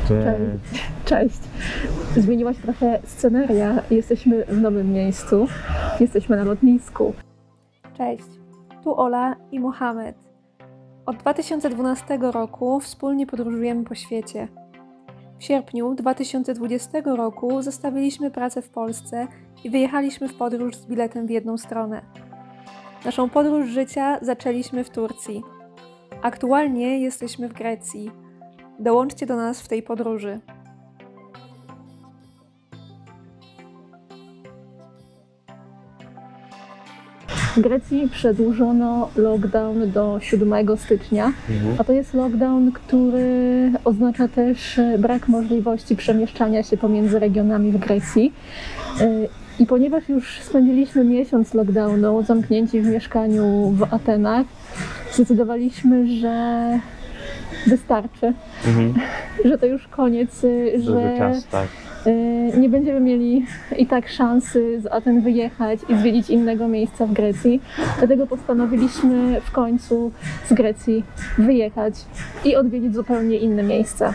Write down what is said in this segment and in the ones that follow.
Cześć. Cześć. Zmieniła się trochę sceneria. Jesteśmy w nowym miejscu. Jesteśmy na lotnisku. Cześć. Tu Ola i Mohamed. Od 2012 roku wspólnie podróżujemy po świecie. W sierpniu 2020 roku zostawiliśmy pracę w Polsce i wyjechaliśmy w podróż z biletem w jedną stronę. Naszą podróż życia zaczęliśmy w Turcji. Aktualnie jesteśmy w Grecji. Dołączcie do nas w tej podróży. W Grecji przedłużono lockdown do 7 stycznia, a to jest lockdown, który oznacza też brak możliwości przemieszczania się pomiędzy regionami w Grecji. I ponieważ już spędziliśmy miesiąc lockdownu, zamknięci w mieszkaniu w Atenach, zdecydowaliśmy, że wystarczy, że to już koniec, że czas, tak. Nie będziemy mieli i tak szansy z Aten wyjechać i zwiedzić innego miejsca w Grecji. Dlatego postanowiliśmy w końcu z Grecji wyjechać i odwiedzić zupełnie inne miejsca.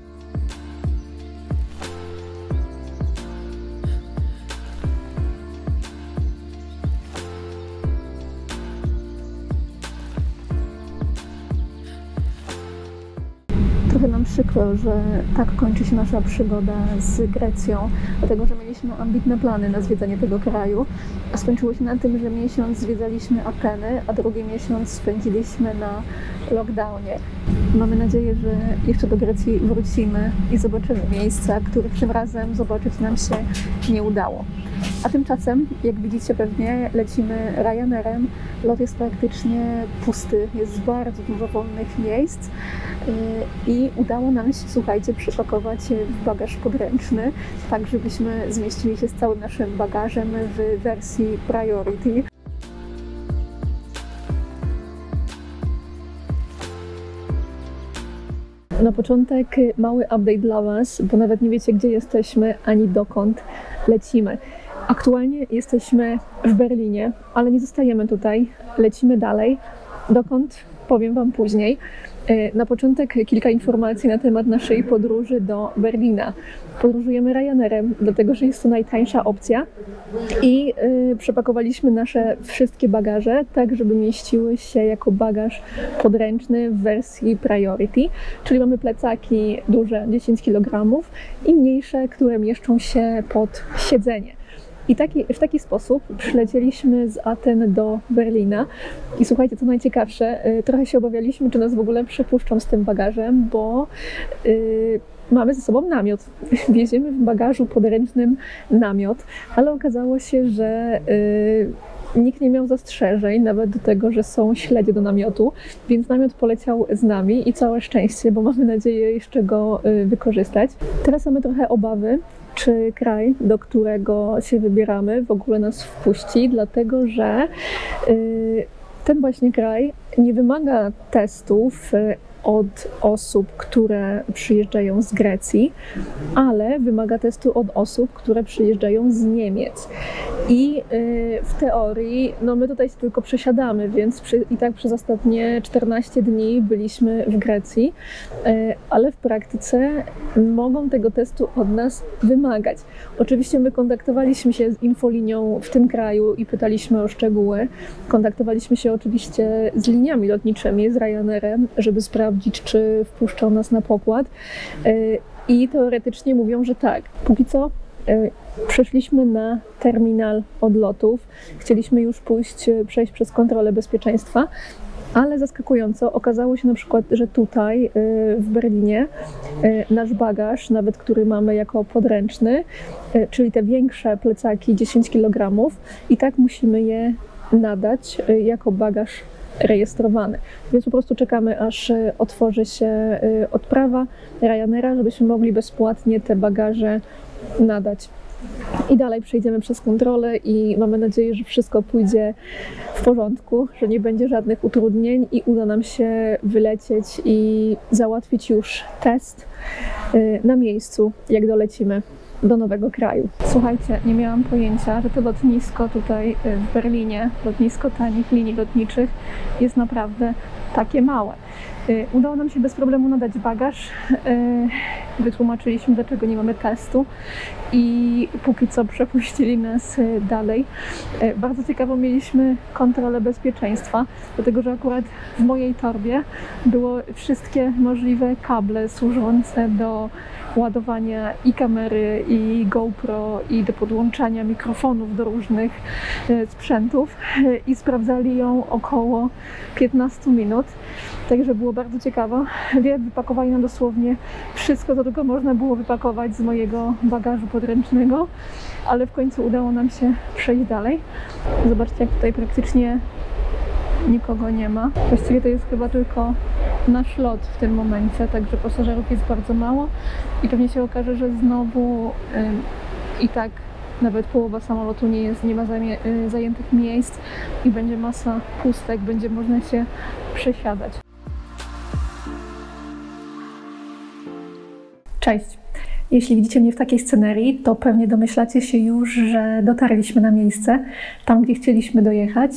Trochę nam przykro, że tak kończy się nasza przygoda z Grecją, dlatego że mieliśmy ambitne plany na zwiedzanie tego kraju, a skończyło się na tym, że miesiąc zwiedzaliśmy Ateny, a drugi miesiąc spędziliśmy na lockdownie. Mamy nadzieję, że jeszcze do Grecji wrócimy i zobaczymy miejsca, których tym razem zobaczyć nam się nie udało. A tymczasem, jak widzicie pewnie, lecimy Ryanairem. Lot jest praktycznie pusty, jest bardzo dużo wolnych miejsc i udało nam się, słuchajcie, przypakować w bagaż podręczny, tak żebyśmy zmieścili się z całym naszym bagażem w wersji Priority. Na początek mały update dla Was, bo nawet nie wiecie, gdzie jesteśmy, ani dokąd lecimy. Aktualnie jesteśmy w Berlinie, ale nie zostajemy tutaj, lecimy dalej. Dokąd? Powiem Wam później. Na początek kilka informacji na temat naszej podróży do Berlina. Podróżujemy Ryanairem, dlatego że jest to najtańsza opcja i przepakowaliśmy nasze wszystkie bagaże tak, żeby mieściły się jako bagaż podręczny w wersji Priority, czyli mamy plecaki duże 10 kg i mniejsze, które mieszczą się pod siedzenie. I w taki sposób przylecieliśmy z Aten do Berlina. I słuchajcie, co najciekawsze, trochę się obawialiśmy, czy nas w ogóle przepuszczą z tym bagażem, bo mamy ze sobą namiot. Wieziemy w bagażu podręcznym namiot, ale okazało się, że nikt nie miał zastrzeżeń nawet do tego, że są śledzie do namiotu, więc namiot poleciał z nami i całe szczęście, bo mamy nadzieję jeszcze go wykorzystać. Teraz mamy trochę obawy, czy kraj, do którego się wybieramy, w ogóle nas wpuści, dlatego że ten właśnie kraj nie wymaga testów od osób, które przyjeżdżają z Grecji, ale wymaga testu od osób, które przyjeżdżają z Niemiec. I w teorii, no my tutaj się tylko przesiadamy, więc i tak przez ostatnie 14 dni byliśmy w Grecji, ale w praktyce mogą tego testu od nas wymagać. Oczywiście my kontaktowaliśmy się z infolinią w tym kraju i pytaliśmy o szczegóły. Kontaktowaliśmy się oczywiście z liniami lotniczymi, z Ryanairem, żeby sprawdzić, czy wpuszczą nas na pokład. I teoretycznie mówią, że tak. Póki co przeszliśmy na terminal odlotów. Chcieliśmy już przejść przez kontrolę bezpieczeństwa, ale zaskakująco okazało się na przykład, że tutaj w Berlinie nasz bagaż, nawet który mamy jako podręczny, czyli te większe plecaki 10 kg, i tak musimy je nadać jako bagaż rejestrowany. Więc po prostu czekamy, aż otworzy się odprawa Ryanaira, żebyśmy mogli bezpłatnie te bagaże nadać. I dalej przejdziemy przez kontrolę i mamy nadzieję, że wszystko pójdzie w porządku, że nie będzie żadnych utrudnień i uda nam się wylecieć i załatwić już test na miejscu, jak dolecimy do nowego kraju. Słuchajcie, nie miałam pojęcia, że to lotnisko tutaj w Berlinie, lotnisko tanich linii lotniczych, jest naprawdę takie małe. Udało nam się bez problemu nadać bagaż. Wytłumaczyliśmy, dlaczego nie mamy testu i póki co przepuścili nas dalej. Bardzo ciekawą mieliśmy kontrolę bezpieczeństwa, dlatego że akurat w mojej torbie było wszystkie możliwe kable służące do ładowania i kamery, i GoPro, i do podłączania mikrofonów do różnych sprzętów i sprawdzali ją około 15 minut. Także było bardzo ciekawe. Wypakowali nam dosłownie wszystko, co tylko można było wypakować z mojego bagażu podręcznego, ale w końcu udało nam się przejść dalej. Zobaczcie, jak tutaj praktycznie nikogo nie ma. Właściwie to jest chyba tylko nasz lot w tym momencie, także pasażerów jest bardzo mało i pewnie się okaże, że znowu i tak nawet połowa samolotu nie ma zajętych miejsc i będzie masa pustek, będzie można się przesiadać. Cześć! Jeśli widzicie mnie w takiej scenerii, to pewnie domyślacie się już, że dotarliśmy na miejsce, tam gdzie chcieliśmy dojechać.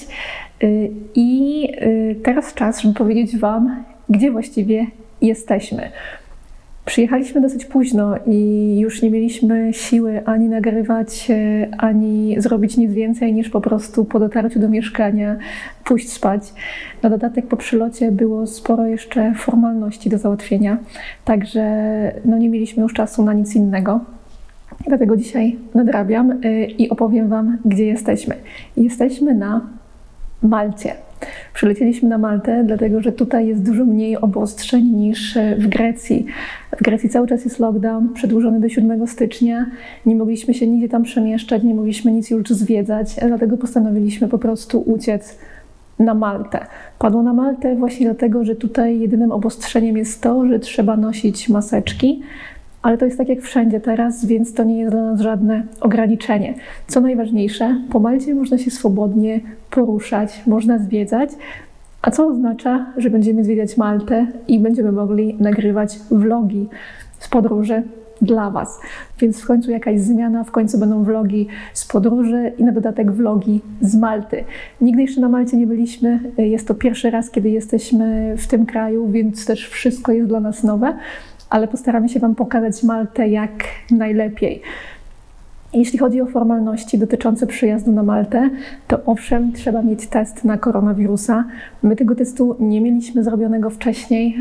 I teraz czas, żeby powiedzieć Wam, gdzie właściwie jesteśmy. Przyjechaliśmy dosyć późno i już nie mieliśmy siły ani nagrywać, ani zrobić nic więcej niż po prostu po dotarciu do mieszkania pójść spać. Na dodatek po przylocie było sporo jeszcze formalności do załatwienia, także nie mieliśmy już czasu na nic innego. Dlatego dzisiaj nadrabiam i opowiem Wam, gdzie jesteśmy. Jesteśmy na Malcie. Przylecieliśmy na Maltę, dlatego że tutaj jest dużo mniej obostrzeń niż w Grecji. W Grecji cały czas jest lockdown, przedłużony do 7 stycznia. Nie mogliśmy się nigdzie tam przemieszczać, nie mogliśmy nic już zwiedzać, dlatego postanowiliśmy po prostu uciec na Maltę. Padło na Maltę właśnie dlatego, że tutaj jedynym obostrzeniem jest to, że trzeba nosić maseczki. Ale to jest tak jak wszędzie teraz, więc to nie jest dla nas żadne ograniczenie. Co najważniejsze, po Malcie można się swobodnie poruszać, można zwiedzać, a co oznacza, że będziemy zwiedzać Maltę i będziemy mogli nagrywać vlogi z podróży dla Was. Więc w końcu jakaś zmiana, w końcu będą vlogi z podróży i na dodatek vlogi z Malty. Nigdy jeszcze na Malcie nie byliśmy, jest to pierwszy raz, kiedy jesteśmy w tym kraju, więc też wszystko jest dla nas nowe. Ale postaramy się Wam pokazać Maltę jak najlepiej. Jeśli chodzi o formalności dotyczące przyjazdu na Maltę, to owszem, trzeba mieć test na koronawirusa. My tego testu nie mieliśmy zrobionego wcześniej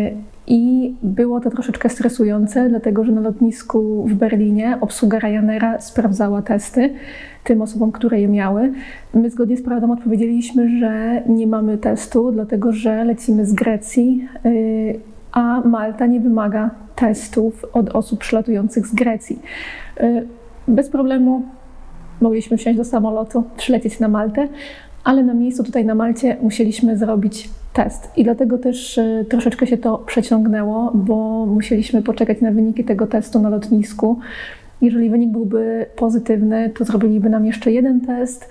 i było to troszeczkę stresujące, dlatego że na lotnisku w Berlinie obsługa Ryanaira sprawdzała testy tym osobom, które je miały. My zgodnie z prawdą odpowiedzieliśmy, że nie mamy testu, dlatego że lecimy z Grecji, a Malta nie wymaga testów od osób przylatujących z Grecji. Bez problemu mogliśmy wsiąść do samolotu, przylecieć na Maltę, ale na miejscu tutaj na Malcie musieliśmy zrobić test. I dlatego też troszeczkę się to przeciągnęło, bo musieliśmy poczekać na wyniki tego testu na lotnisku. Jeżeli wynik byłby pozytywny, to zrobiliby nam jeszcze jeden test.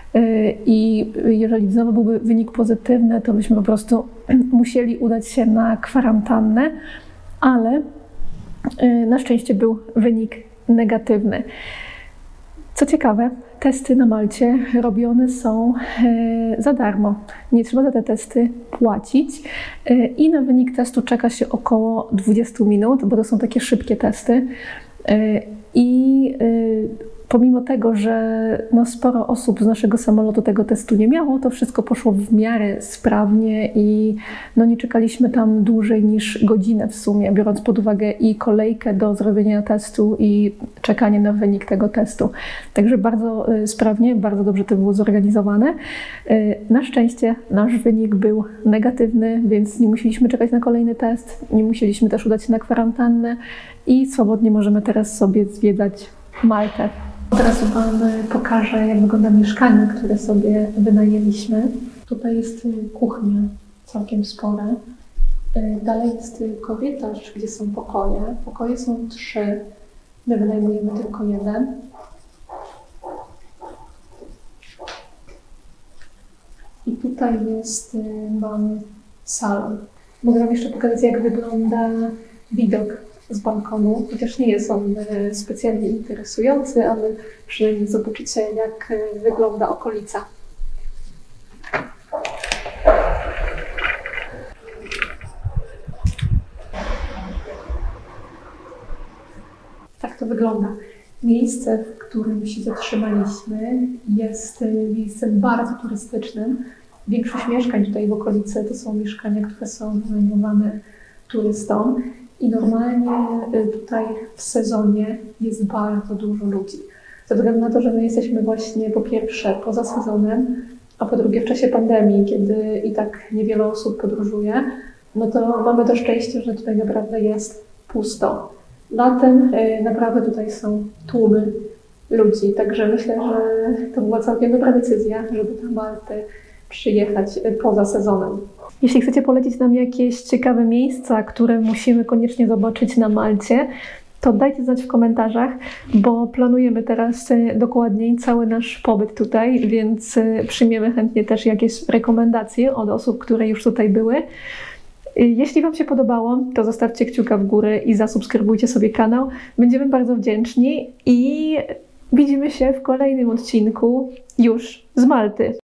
I jeżeli znowu byłby wynik pozytywny, to byśmy po prostu musieli udać się na kwarantannę, ale na szczęście był wynik negatywny. Co ciekawe, testy na Malcie robione są za darmo. Nie trzeba za te testy płacić i na wynik testu czeka się około 20 minut, bo to są takie szybkie testy. Pomimo tego, że sporo osób z naszego samolotu tego testu nie miało, to wszystko poszło w miarę sprawnie i nie czekaliśmy tam dłużej niż godzinę w sumie, biorąc pod uwagę i kolejkę do zrobienia testu i czekanie na wynik tego testu. Także bardzo sprawnie, bardzo dobrze to było zorganizowane. Na szczęście nasz wynik był negatywny, więc nie musieliśmy czekać na kolejny test, nie musieliśmy też udać się na kwarantannę i swobodnie możemy teraz sobie zwiedzać Maltę. Od razu Wam pokażę, jak wygląda mieszkanie, które sobie wynajęliśmy. Tutaj jest kuchnia całkiem spora. Dalej jest korytarz, gdzie są pokoje. Pokoje są 3. My wynajmujemy tylko jeden. I tutaj mamy salon. Mogę Wam jeszcze pokazać, jak wygląda widok z balkonu, chociaż nie jest on specjalnie interesujący, ale przynajmniej zobaczycie, jak wygląda okolica. Tak to wygląda. Miejsce, w którym się zatrzymaliśmy, jest miejscem bardzo turystycznym. Większość mieszkań tutaj w okolicy to są mieszkania, które są wynajmowane turystom i normalnie tutaj w sezonie jest bardzo dużo ludzi. Ze względu na to, że my jesteśmy właśnie po pierwsze poza sezonem, a po drugie w czasie pandemii, kiedy i tak niewiele osób podróżuje, no to mamy to szczęście, że tutaj naprawdę jest pusto. Latem naprawdę tutaj są tłumy ludzi, także myślę, że to była całkiem dobra decyzja, żeby na Maltę przyjechać poza sezonem. Jeśli chcecie polecić nam jakieś ciekawe miejsca, które musimy koniecznie zobaczyć na Malcie, to dajcie znać w komentarzach, bo planujemy teraz dokładniej cały nasz pobyt tutaj, więc przyjmiemy chętnie też jakieś rekomendacje od osób, które już tutaj były. Jeśli Wam się podobało, to zostawcie kciuka w górę i zasubskrybujcie sobie kanał. Będziemy bardzo wdzięczni i widzimy się w kolejnym odcinku już z Malty.